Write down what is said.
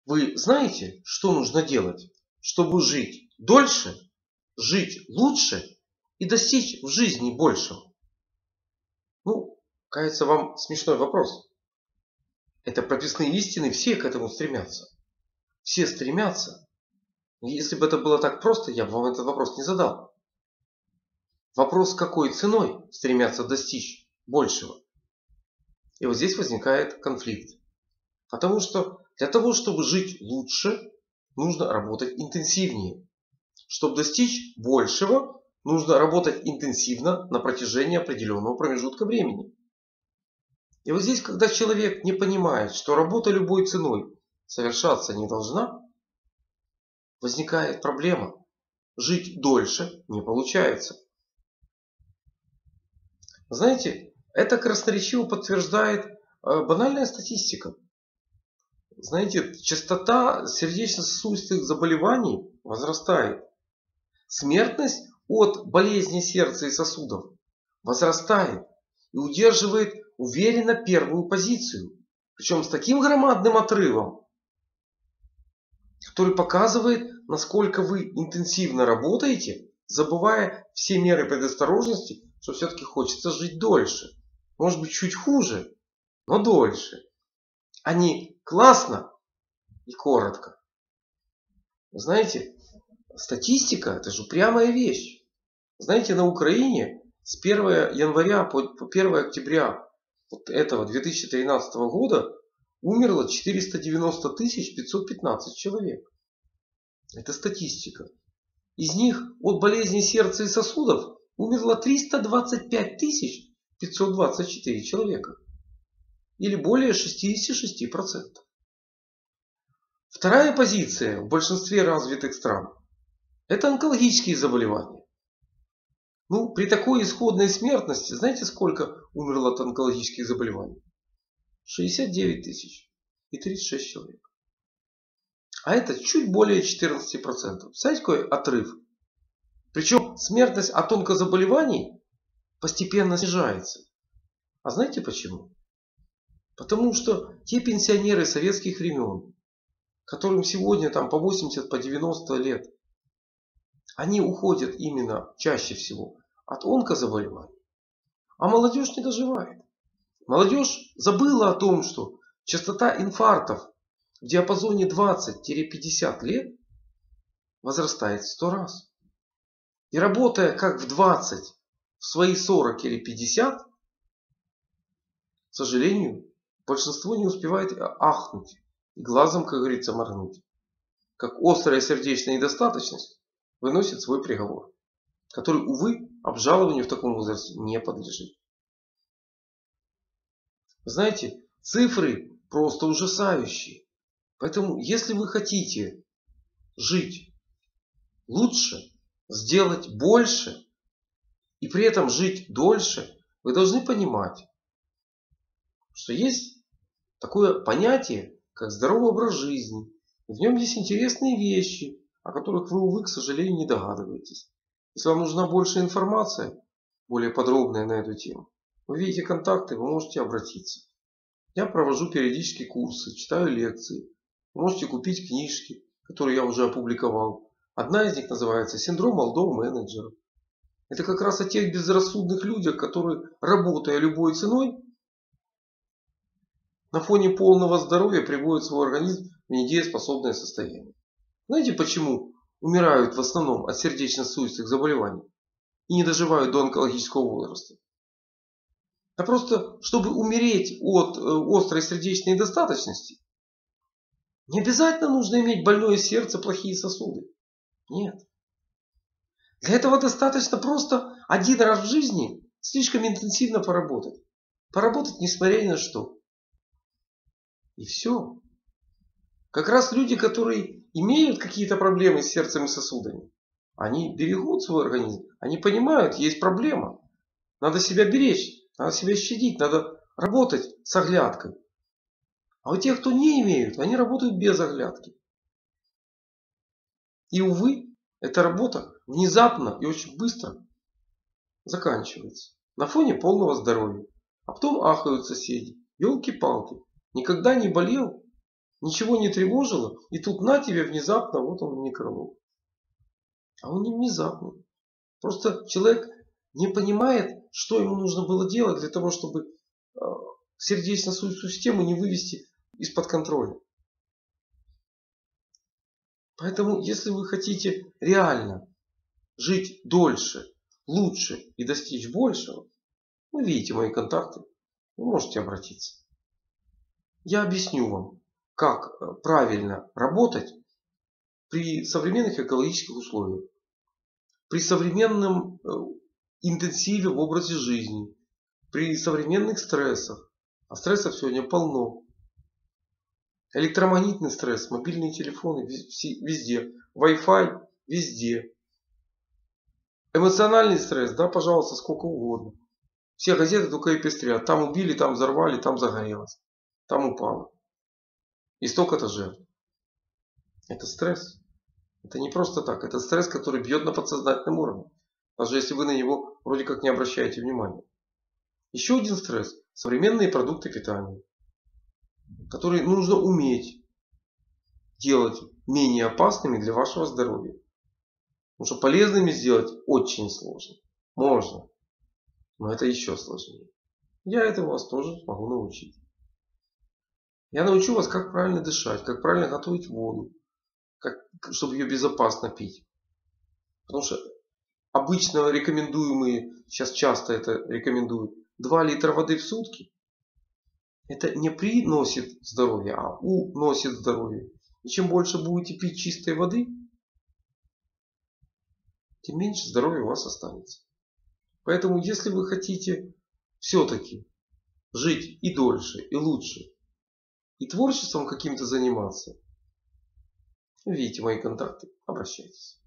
Вы знаете, что нужно делать, чтобы жить дольше, жить лучше и достичь в жизни большего? Ну, кажется, вам смешной вопрос. Это прописные истины, все к этому стремятся. Все стремятся. Но если бы это было так просто, я бы вам этот вопрос не задал. Вопрос, какой ценой стремятся достичь большего. И вот здесь возникает конфликт. Потому что для того, чтобы жить лучше, нужно работать интенсивнее. Чтобы достичь большего, нужно работать интенсивно на протяжении определенного промежутка времени. И вот здесь, когда человек не понимает, что работа любой ценой совершаться не должна, возникает проблема. Жить дольше не получается. Знаете, это красноречиво подтверждает банальная статистика. Знаете, частота сердечно-сосудистых заболеваний возрастает. Смертность от болезней сердца и сосудов возрастает и удерживает уверенно первую позицию. Причем с таким громадным отрывом, который показывает, насколько вы интенсивно работаете, забывая все меры предосторожности, что все-таки хочется жить дольше. Может быть, чуть хуже, но дольше. А не классно и коротко. Знаете, статистика – это же упрямая вещь. Знаете, на Украине с 1 января по 1 октября вот этого 2013 года умерло 490 515 человек. Это статистика. Из них от болезней сердца и сосудов умерло 325 524 человека. Или более 66%. Вторая позиция в большинстве развитых стран – это онкологические заболевания. Ну, при такой исходной смертности, знаете, сколько умерло от онкологических заболеваний? 69 тысяч и 36 человек. А это чуть более 14%. Знаете, какой отрыв? Причем смертность от онкозаболеваний постепенно снижается. А знаете почему? Потому что те пенсионеры советских времен, которым сегодня там по 80, по 90 лет, они уходят именно чаще всего от онкозаболеваний. А молодежь не доживает. Молодежь забыла о том, что частота инфарктов в диапазоне 20-50 лет возрастает в 100 раз. И работая как в 20, в свои 40 или 50, к сожалению, большинство не успевает ахнуть и глазом, как говорится, моргнуть. Как острая сердечная недостаточность выносит свой приговор, который, увы, обжалованию в таком возрасте не подлежит. Знаете, цифры просто ужасающие. Поэтому, если вы хотите жить лучше, сделать больше и при этом жить дольше, вы должны понимать, что есть такое понятие, как здоровый образ жизни. И в нем есть интересные вещи, о которых вы, увы, к сожалению, не догадываетесь. Если вам нужна больше информация, более подробная на эту тему, вы видите контакты, вы можете обратиться. Я провожу периодически курсы, читаю лекции. Вы можете купить книжки, которые я уже опубликовал. Одна из них называется «Синдром молодого менеджера». Это как раз о тех безрассудных людях, которые, работая любой ценой, на фоне полного здоровья приводят свой организм в недееспособное состояние. Знаете, почему умирают в основном от сердечно-сосудистых заболеваний и не доживают до онкологического возраста? А просто, чтобы умереть от острой сердечной недостаточности, не обязательно нужно иметь больное сердце, плохие сосуды. Нет. Для этого достаточно просто один раз в жизни слишком интенсивно поработать. Поработать несмотря ни на что. И все. Как раз люди, которые имеют какие-то проблемы с сердцем и сосудами, они берегут свой организм. Они понимают, есть проблема. Надо себя беречь, надо себя щадить, надо работать с оглядкой. А у тех, кто не имеют, они работают без оглядки. И, увы, эта работа внезапно и очень быстро заканчивается. На фоне полного здоровья. А потом ахают соседи. Елки-палки. Никогда не болел. Ничего не тревожило, и тут на тебе внезапно, вот он микролоб. А он не внезапный. Просто человек не понимает, что ему нужно было делать для того, чтобы сердечно-сосудистую систему не вывести из-под контроля. Поэтому, если вы хотите реально жить дольше, лучше и достичь большего, вы видите мои контакты, вы можете обратиться. Я объясню вам, как правильно работать при современных экологических условиях, при современном интенсиве в образе жизни, при современных стрессах. А стрессов сегодня полно. Электромагнитный стресс, мобильные телефоны везде, Wi-Fi везде. Эмоциональный стресс, да, пожалуйста, сколько угодно. Все газеты только и пестрят. Там убили, там взорвали, там загорелось, там упало. И столько-то жертв. Это стресс. Это не просто так. Это стресс, который бьет на подсознательном уровне. Даже если вы на него вроде как не обращаете внимания. Еще один стресс. Современные продукты питания. Которые нужно уметь делать менее опасными для вашего здоровья. Потому что полезными сделать очень сложно. Можно. Но это еще сложнее. Я этому вас тоже могу научить. Я научу вас, как правильно дышать, как правильно готовить воду, чтобы ее безопасно пить. Потому что обычно рекомендуемые, сейчас часто это рекомендуют, 2 литра воды в сутки. Это не приносит здоровье, а уносит здоровье. И чем больше будете пить чистой воды, тем меньше здоровья у вас останется. Поэтому, если вы хотите все-таки жить и дольше, и лучше, и творчеством каким-то заниматься, видите мои контакты, обращайтесь.